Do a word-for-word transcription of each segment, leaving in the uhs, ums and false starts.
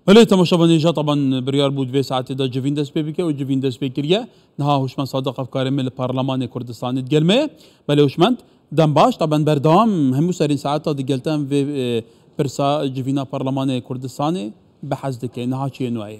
بله تماشاوانیجا طبعا بریار بود و ساعتی دا جوین دست پی بکه و جوین دست پی کریه نها هوشمند صادق افکار مل پارلمان کردستان گلمه بله هوشمند دم باش طبعا بردام همو سرین ساعت دا گلتن و پرسا جوینا پارلمان کردستان بحث دکه نها چیه نوعیه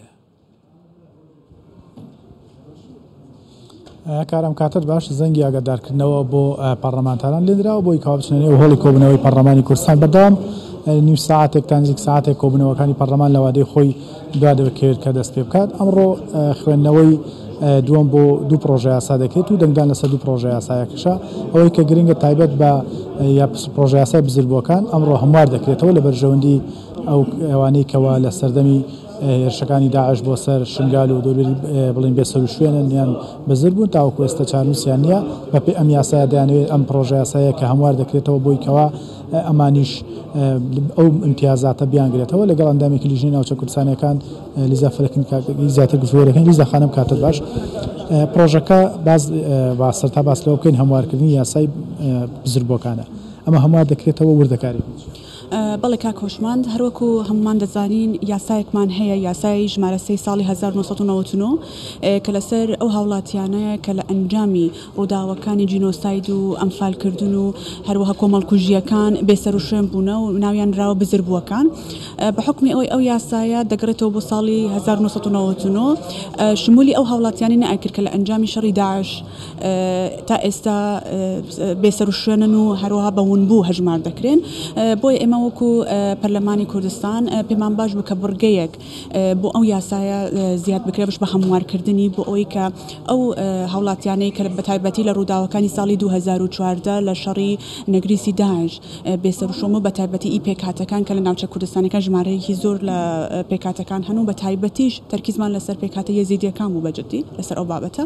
کارم کاتر باش زنگی ئاگادارکردنەوە بۆ پەرلەمانتاران لێنراوە بۆی کاوچنێنێ و هۆڵی کۆبوونەوەی پەرلەمانی کوردستان بەردەوام نیم ساعتێک تا نزیک ساعتێک کۆبوونەوەکانی پەرلەمان لە وادەی خۆی دوا دەکەوێت کە دەست پێ بکات. ئەمڕۆ خوێندنەوەی دووەم بۆ دوو پرۆژە یاسا دەکرێت و دەنگدان لەسەر دوو پرۆژە یاسایەکەشە ئەوەی کە گرنگە تایبەت بە پرۆژە یاسای بزرگبووەکان ئەمڕۆ هەموار دەکرێتەوە لە بەرژەوەندی ئەو ئەوانەی کەوا لە سەردەمی هێرشەکانی داعش بۆ سەر شنگال و دەوروبەری بڵین بێ سەر و شوێنن یان بەزر بوون تاوەکو ئێستا چارنووسیان نییە بەپێی ئەم یاسایە دەیانەوێت ئەم پرۆژە یاسایە کە هەموار دەکرێتەوە بۆی کەوا ئەمانیش ئەو امتیازاتە بیانگرێتەوە لەگەڵ ئەندامێکی لیژنەی ناوچە کوردستانیەکان لیزا فەرەکن زیاتر گفتوگۆرەکەن لیزا خانم کاتت باش پرۆژەکە باز با سەرتا باس لەوە بکەین هەموارکردنی یاسای بزرگبووەکانە ئەمە هەموار دەکرێتەوە وردەکاری بەڵێ کاک هۆشماند هەروەکو هەمومان دەزانین یاسایەکمان هەیە یاسای ژمارە سێی ساڵی هەزار و نۆ سەد و نەوەت و نۆ کە لەسەر ئەو هاوڵاتیانەیە کە لە ئەنجامی ڕووداوەکانی جینۆساید و ئەمفالکردن و هەروەها کۆمەڵکوژیەکان بێسەر و شوێن بوونە و ناویان راوە بزربووەکان بە حکمی ئەوەی ئەو یاسایە دەگرێتەوە بۆ ساڵی هەزار و نۆ سەد و نەوەت و نۆ شمولی ئەو هاوڵاتیانی نەئەکرد کە لە ئەنجامی شەڕی داعش تا ئێستا بێسەر و شوێنن و هەروەها بەونبوو هەژمار دەکرێن بۆی ئێمە وەکو پەرلەمانی کوردستان پێمان باش بوو کە بڕگەیەک بۆ ئەو یاسایە زیاد بکرێ بش بە هەموارکردنی بۆ ئەوەی کە ئەو هاوڵاتیانەی کە بە تایبەتی لە ڕووداوەکانی ساڵی دوو هەزار و چواردە لە شەڕی نەگریسی داعش بێسەر و شۆم و بە تایبەتی ئی پێکهاتەکان کە لە ناوچە کوردستانەکان ژمارەیەکی زۆر لە پێکهاتەکان هەن و بە تایبەتیش تەرکیزمان لەسەر پێکهاتە یەزیدیەکان بوو بەجددی لەسەر ئەو بابەتە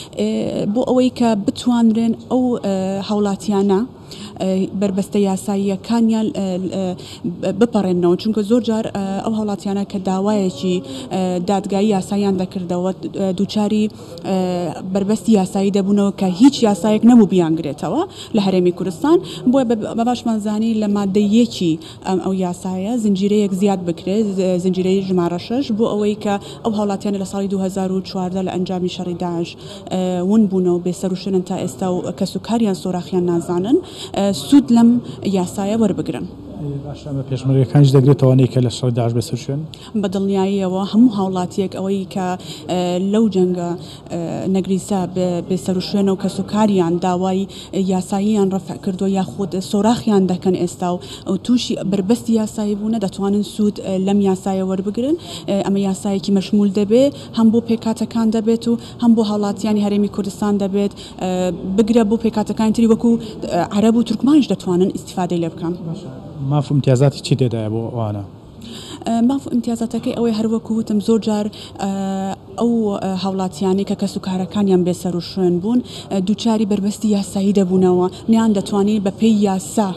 بۆ ئەوەی کە بتوانرێن ئەو هاوڵاتیانە بربەستە یاساییەکانیان بپەڕێنەوە چونکە زۆر جار ئەو هاوڵاتیانە کە داوایەکی دادگایی یاساییان دەکردەوە دووچاری بربەستی یاسایی دەبوونەوە کە هیچ یاسایەک نەبوو بیانگرێتەوە لە هەرێمی کوردستان بۆیە بە باشمانزانی لە مادەیەکی ئەو یاسایە زنجیرەیەک زیاد بکرێت زنجیرەی ژمارە شەش بۆ ئەوەی کە ئەو هاوڵاتیانە لە ساڵی دوو هەزار و چواردە لە ئەنجامی شەڕی داعش ون بوونەوە بێسەر و شوێنن تا ئێستا و کەسوکاریان سۆراخیان نازانن سوود لەم یاسایە وەربگرن. باشە پێشمەرگەکانیش دەگرێتەوەی کە لە شەڕی داعش بێسەر شوێن بە دڵنیاییەوە هەموو هاوڵاتیەک ئەوەی کە لەو جەنگە نەگریسا بێسەر و شوێنە و کەسوکاریان داوای یاساییان ڕەفع کردووە یاخود سۆراخیان دەکەن ئێستا و تووشی بربەستی یاسایی بوونە دەتوانن سوود لەم یاسایە وەربگرن ئەمە یاسایەکی مەشمول دەبێت هەم بۆ پێکاتەکان دەبێت و هەم بۆ هاوڵاتیانی هەرێمی کوردستان دەبێت بگرە بۆ پێکاتەکانی تری وەکو عەرەب و تورکمانیش دەتوانن ئیستیفادەی لێ بکەن. ماف امتیازاتی چی تێدایە بۆ ئەوانە؟ ماف امتیازاتەکەی ئەوەی هەروەکو وتم زۆر جار ئەو هاوڵاتیانی کە کەسوکارەکانیان بێسەر و شوێن بوون دووچاری بربەستی یاسایی دەبوونەوە نیان دەتوانین بە پێی یاسا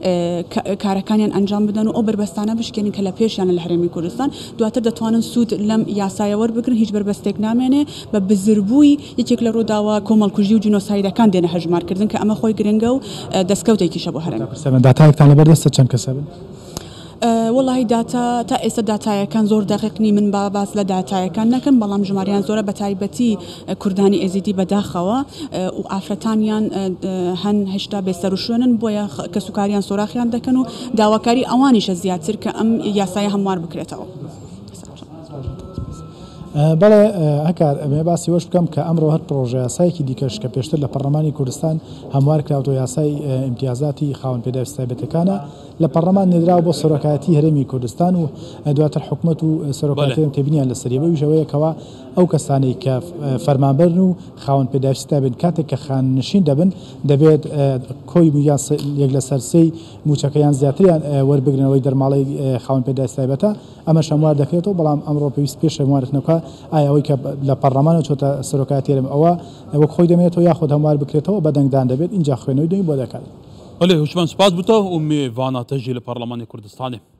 کارەکانیان ئەنجام بدەن و ئەو بربەستانە بشکێنن کە لە پێشیان لە هەرێمی کوردستان دواتر دەتوانن سوود لەم یاسایە وەربگرن هیچ بربەستێک نامێنێ بە بزربووی یەکێک لە ڕووداوە کۆمەڵکوژی و جینۆسایدەکان دێنە هەژمارکردن کە ئەمە خۆی گرنگە و دەستکەوتێکیشە بۆ هەرێم. داتایەکتان لەبەردەستە چەند کەسە بن؟ وڵی داتا تا ئێستا داتایەکان زۆر دەقیقنی من با باس لە داتایەکان نەکەم بەڵام ژماریان زۆرە بە تایبەتی کوردانی ئێزیدی بەداخەوە و ئافرەتانیان هەن هێشتا بێسەر و شوێنن بۆیە کەسوکاریان سۆراخیان دەکەن و داواکاری ئەوانیشە زیاتر کە ئەم یاسایە هەموار بکرێتەوە. بەڵێ هەکار ئەمێ باسی وەش بکەم کە ئەمڕۆ هەر پرۆژە یاسایەکی دیکەش کە پێشتر لە پەرلەمانی کوردستان هەموار کراوەوە یاسای ئیمتیازاتی خاوەن پێداویستە تایبەتەکانە لە پەرلەمان نێدراوە بۆ سەرۆکایەتی هەرێمی کوردستان و دواتر حکوومەت و سەرۆکایەتی تێبینیان لەسەریەوە ویژەوەیەکەوە ئەو کەسانەی کە فەرمانبەرن و خاوەن پێداویستە بن کاتێک کە خاننشین دەبن دەبێت کۆی بوویان یەک لە سەرسەی موچەکەیان زیاتریان وەربگرنەوەی دەرماڵی خاوەن پێداویست تایبەتە ئەمە شەموار دەکرێتەوە بەڵام ئەمڕۆ پێویست پێش هەموارکردنەوە ئایا ئەوەی کە لە پەرلەمانە چۆتە سەرۆکایەتی هەرێم ئەوە وەک خۆی دەمێتەوە یاخود هەموار بکرێتەوە بە دەنگدان دەبێت اینجا خوێنەوەی دوی بۆ دەکات. بله هوشمند سپاس بوده و میوانات تجیل پارلمان کردستانه.